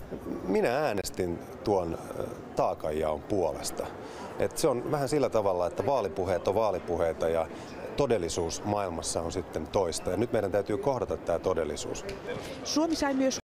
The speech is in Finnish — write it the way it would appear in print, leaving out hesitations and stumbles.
Minä äänestin tuon taakanjaon puolesta. Et se on vähän sillä tavalla, että vaalipuheet on vaalipuheita ja todellisuus maailmassa on sitten toista. Ja nyt meidän täytyy kohdata tämä todellisuus. Suomi sai myös